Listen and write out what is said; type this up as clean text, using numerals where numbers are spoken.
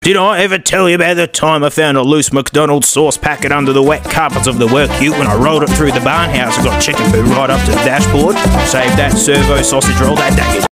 Did I ever tell you about the time I found a loose McDonald's sauce packet under the wet carpets of the work ute when I rolled it through the barn house and got chicken poo right up to the dashboard? Saved that servo sausage roll that day.